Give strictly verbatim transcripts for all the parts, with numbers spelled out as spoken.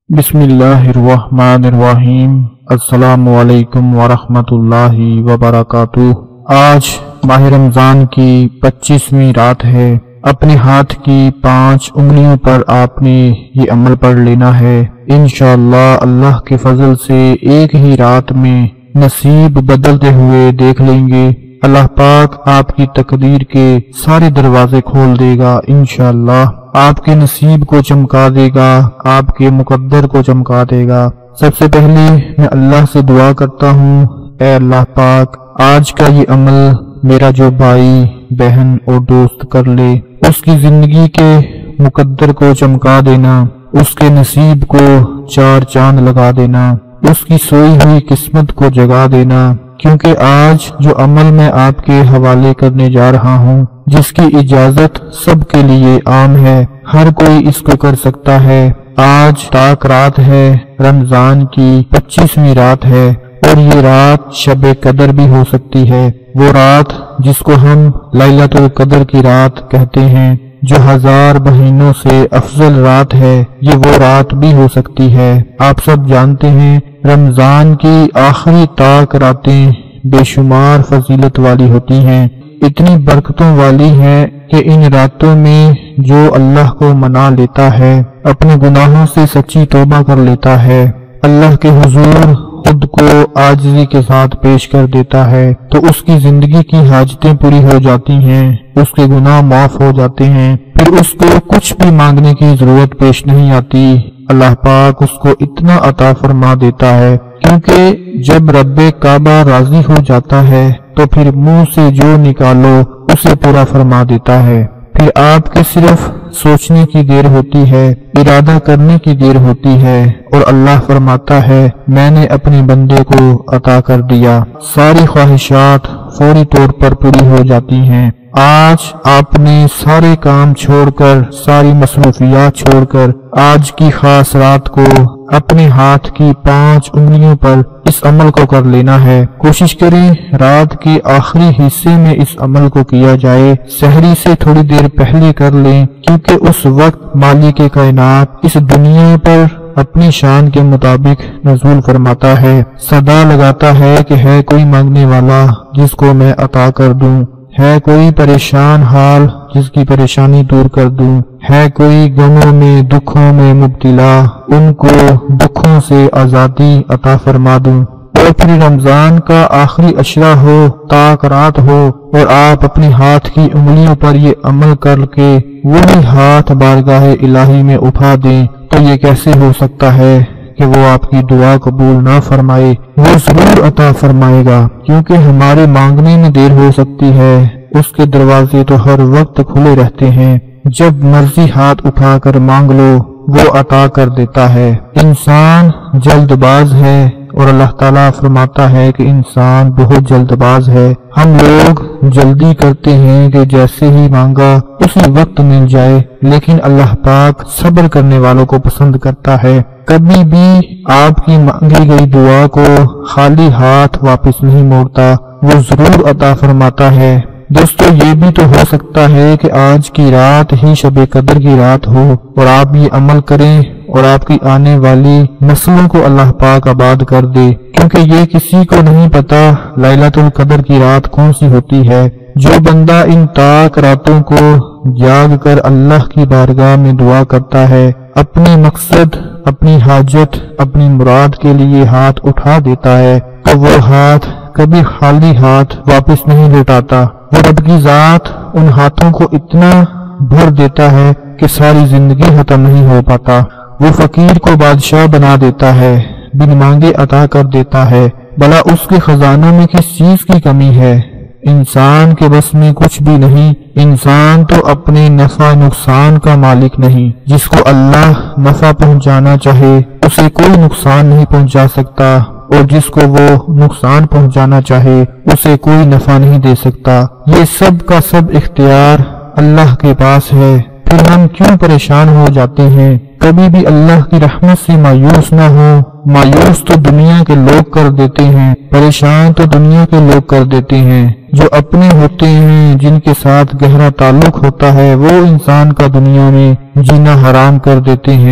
بسم اللہ الرحمن الرحیم۔ السلام علیکم ورحمۃ اللہ وبرکاتہ۔ آج ماہ رمضان کی پچیسویں رات ہے۔ اپنے ہاتھ کی پانچ انگلیوں پر آپ نے یہ عمل پڑھ لینا ہے۔ انشاءاللہ اللہ کے فضل سے ایک ہی رات میں نصیب بدلتے ہوئے دیکھ لیں گے۔ اللہ پاک آپ کی تقدیر کے سارے دروازے کھول دے گا۔ انشاءاللہ آپ کے نصیب کو چمکا دے گا، آپ کے مقدر کو چمکا دے گا۔ سب سے پہلے میں اللہ سے دعا کرتا ہوں، اے اللہ پاک آج کا یہ عمل میرا جو بھائی بہن اور دوست کر لے، اس کی زندگی کے مقدر کو چمکا دینا، اس کے نصیب کو چار چاند لگا دینا، اس کی سوئی ہوئی قسمت کو جگا دینا، کیونکہ آج جو عمل میں آپ کے حوالے کرنے جا رہا ہوں، جس کی اجازت سب کے لیے عام ہے، ہر کوئی اس کو کر سکتا ہے۔ آج تاک رات ہے، رمضان کی پچیسویں رات ہے، اور یہ رات شب قدر بھی ہو سکتی ہے، وہ رات جس کو ہم لیلۃ القدر کی رات کہتے ہیں، جو ہزار مہینوں سے افضل رات ہے، یہ وہ رات بھی ہو سکتی ہے۔ آپ سب جانتے ہیں رمضان کی آخری تاک راتیں بے شمار فضیلت والی ہوتی ہیں، اتنی برکتوں والی ہیں کہ ان راتوں میں جو اللہ کو منا لیتا ہے، اپنے گناہوں سے سچی توبہ کر لیتا ہے، اللہ کے حضور خود کو عاجزی کے ساتھ پیش کر دیتا ہے، تو اس کی زندگی کی حاجتیں پوری ہو جاتی ہیں، اس کے گناہ معاف ہو جاتے ہیں، پھر اس کو کچھ بھی مانگنے کی ضرورت پیش نہیں آتی۔ اللہ پاک اس کو اتنا عطا فرما دیتا ہے، کیونکہ جب رب کعبہ راضی ہو جاتا ہے تو پھر منہ سے جو نکالو اسے پورا فرما دیتا ہے۔ پھر آپ کے صرف سوچنے کی دیر ہوتی ہے، ارادہ کرنے کی دیر ہوتی ہے، اور اللہ فرماتا ہے میں نے اپنے بندے کو عطا کر دیا، ساری خواہشات فوری طور پر پوری ہو جاتی ہیں۔ آج آپ نے سارے کام چھوڑ کر، ساری مصروفیات چھوڑ کر آج کی خاص رات کو اپنے ہاتھ کی پانچ انگلیوں پر اس عمل کو کر لینا ہے۔ کوشش کریں رات کے آخری حصے میں اس عمل کو کیا جائے، سحری سے تھوڑی دیر پہلے کر لیں، کیونکہ اس وقت مالک کائنات اس دنیا پر اپنی شان کے مطابق نزول فرماتا ہے، صدا لگاتا ہے کہ ہے کوئی مانگنے والا جس کو میں عطا کر دوں، ہے کوئی پریشان حال جس کی پریشانی دور کر دوں، ہے کوئی غموں میں دکھوں میں مبتلا ان کو دکھوں سے آزادی عطا فرما دوں۔ اور پھر رمضان کا آخری عشرہ ہو، تاک رات ہو، اور آپ اپنے ہاتھ کی انگلیوں پر یہ عمل کر کے وہی ہاتھ بارگاہ الہی میں اٹھا دیں، تو یہ کیسے ہو سکتا ہے کہ وہ آپ کی دعا قبول نہ فرمائے؟ وہ ضرور عطا فرمائے گا، کیونکہ ہمارے مانگنے میں دیر ہو سکتی ہے، اس کے دروازے تو ہر وقت کھلے رہتے ہیں، جب مرضی ہاتھ اٹھا کر مانگ لو وہ عطا کر دیتا ہے۔ انسان جلد باز ہے، اور اللہ تعالیٰ فرماتا ہے کہ انسان بہت جلد باز ہے۔ ہم لوگ جلدی کرتے ہیں کہ جیسے ہی مانگا اسی وقت مل جائے، لیکن اللہ پاک صبر کرنے والوں کو پسند کرتا ہے، کبھی بھی آپ کی مانگی گئی دعا کو خالی ہاتھ واپس نہیں موڑتا، وہ ضرور عطا فرماتا ہے۔ دوستو یہ بھی تو ہو سکتا ہے کہ آج کی رات ہی شب قدر کی رات ہو، اور آپ یہ عمل کریں اور آپ کی آنے والی نسلوں کو اللہ پاک آباد کر دے، کیونکہ یہ کسی کو نہیں پتا لیلۃ القدر کی رات کون سی ہوتی ہے۔ جو بندہ ان تاک راتوں کو جاگ کر اللہ کی بارگاہ میں دعا کرتا ہے، اپنی مقصد، اپنی حاجت، اپنی مراد کے لیے ہاتھ اٹھا دیتا ہے، تو وہ ہاتھ کبھی خالی ہاتھ واپس نہیں لوٹاتا۔ وہ رب کی ذات ان ہاتھوں کو اتنا بھر دیتا ہے کہ ساری زندگی ختم نہیں ہو پاتا۔ وہ فقیر کو بادشاہ بنا دیتا ہے، بن مانگے عطا کر دیتا ہے۔ بھلا اس کے خزانوں میں کس چیز کی کمی ہے؟ انسان کے بس میں کچھ بھی نہیں، انسان تو اپنے نفع نقصان کا مالک نہیں، جس کو اللہ نفع پہنچانا چاہے اسے کوئی نقصان نہیں پہنچا سکتا، اور جس کو وہ نقصان پہنچانا چاہے اسے کوئی نفع نہیں دے سکتا۔ یہ سب کا سب اختیار اللہ کے پاس ہے، پھر ہم کیوں پریشان ہو جاتے ہیں؟ کبھی بھی اللہ کی رحمت سے مایوس نہ ہو، مایوس تو دنیا کے لوگ کر دیتے ہیں، پریشان تو دنیا کے لوگ کر دیتے ہیں، جو اپنے ہوتے ہیں، جن کے ساتھ گہرا تعلق ہوتا ہے، وہ انسان کا دنیا میں جینا حرام کر دیتے ہیں۔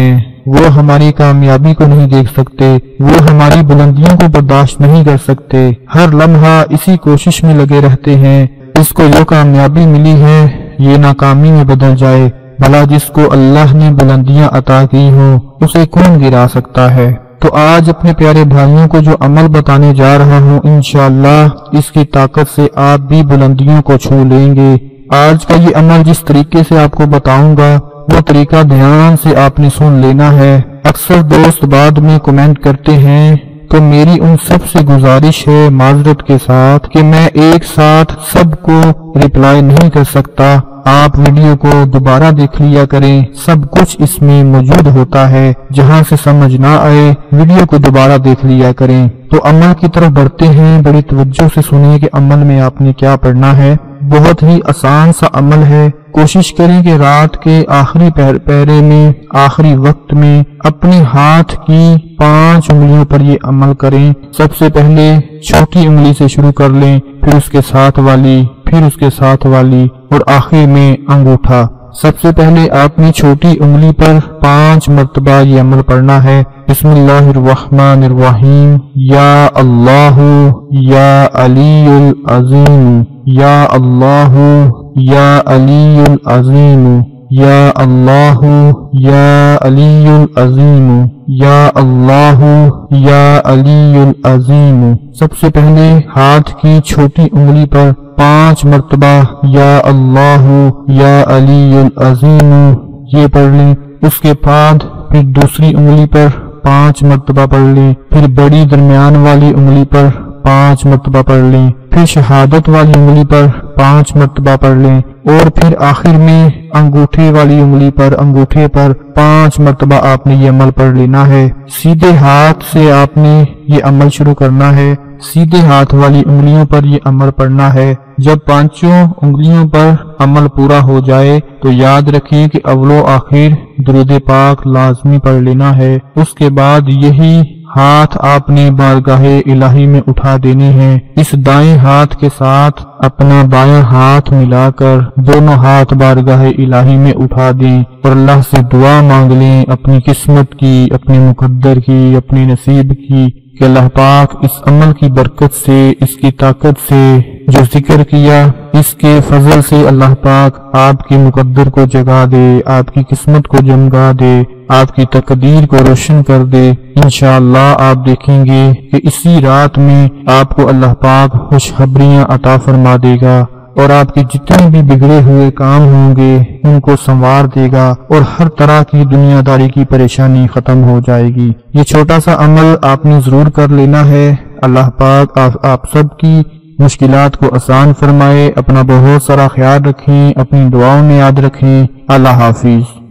وہ ہماری کامیابی کو نہیں دیکھ سکتے، وہ ہماری بلندیوں کو برداشت نہیں کر سکتے، ہر لمحہ اسی کوشش میں لگے رہتے ہیں اس کو جو کامیابی ملی ہے یہ ناکامی میں بدل جائے۔ بھلا جس کو اللہ نے بلندیاں عطا کی ہوں اسے کون گرا سکتا ہے؟ تو آج اپنے پیارے بھائیوں کو جو عمل بتانے جا رہا ہوں انشاءاللہ اس کی طاقت سے آپ بھی بلندیوں کو چھو لیں گے۔ آج کا یہ عمل جس طریقے سے آپ کو بتاؤں گا وہ طریقہ دھیان سے آپ نے سن لینا ہے۔ اکثر دوست بعد میں کمنٹ کرتے ہیں تو میری ان سب سے گزارش ہے معذرت کے ساتھ کہ میں ایک ساتھ سب کو ریپلائی نہیں کر سکتا، آپ ویڈیو کو دوبارہ دیکھ لیا کریں، سب کچھ اس میں موجود ہوتا ہے، جہاں سے سمجھ نہ آئے ویڈیو کو دوبارہ دیکھ لیا کریں۔ تو عمل کی طرف بڑھتے ہیں، بڑی توجہ سے سنیں کہ عمل میں آپ نے کیا پڑھنا ہے۔ بہت ہی آسان سا عمل ہے، کوشش کریں کہ رات کے آخری پہرے میں آخری وقت میں اپنی ہاتھ کی پانچ انگلیوں پر یہ عمل کریں۔ سب سے پہلے چھوٹی انگلی سے شروع کر لیں، پھر اس کے ساتھ والی، پھر اس کے ساتھ والی اور آخر میں انگوٹھا۔ سب سے پہلے آپ نے چھوٹی انگلی پر پانچ مرتبہ یہ عمل پڑھنا ہے۔ بسم اللہ الرحمن الرحیم، یا اللہ یا علی العظیم، یا اللہ یا علی العظیم، یا اللہ یا علی العظیم، یا اللہ یا علی العظیم۔ سب سے پہلے ہاتھ کی چھوٹی انگلی پر پانچ مرتبہ یا اللہ یا علی العظیم یہ پڑھ لیں۔ اس کے بعد پھر دوسری انگلی پر پانچ مرتبہ پڑھ لیں، پھر بڑی درمیان والی انگلی پر پانچ مرتبہ پڑھ لیں، پھر شہادت والی انگلی پر پانچ مرتبہ پڑھ لیں اور پھر آخر میں انگوٹھے والی انگلی پر انگوٹھے پر پانچ مرتبہ آپ نے یہ عمل پڑھ لینا ہے۔ سیدھے ہاتھ سے آپ نے یہ عمل شروع کرنا ہے، سیدھے ہاتھ والی انگلیوں پر یہ عمل پڑھنا ہے۔ جب پانچوں انگلیوں پر عمل پورا ہو جائے تو یاد رکھیں کہ اول و آخر درود پاک لازمی پڑھ لینا ہے۔ اس کے بعد یہی ہاتھ آپ نے بارگاہ الہی میں اٹھا دینے ہیں۔ اس دائیں ہاتھ کے ساتھ اپنا بایاں ہاتھ ملا کر دونوں ہاتھ بارگاہ الہی میں اٹھا دیں اور اللہ سے دعا مانگ لیں اپنی قسمت کی، اپنے مقدر کی، اپنے نصیب کی، کہ اللہ پاک اس عمل کی برکت سے، اس کی طاقت سے جو ذکر کیا، اس کے فضل سے اللہ پاک آپ کی مقدر کو جگا دے، آپ کی قسمت کو جمگا دے، آپ کی تقدیر کو روشن کر دے۔ انشاءاللہ آپ دیکھیں گے کہ اسی رات میں آپ کو اللہ پاک خوشخبریاں عطا فرما دے گا اور آپ کے جتنے بھی بگڑے ہوئے کام ہوں گے ان کو سنوار دے گا اور ہر طرح کی دنیا داری کی پریشانی ختم ہو جائے گی۔ یہ چھوٹا سا عمل آپ نے ضرور کر لینا ہے۔ اللہ پاک آپ, آپ سب کی مشکلات کو آسان فرمائے۔ اپنا بہت سارا خیال رکھیں، اپنی دعاؤں میں یاد رکھیں۔ اللہ حافظ۔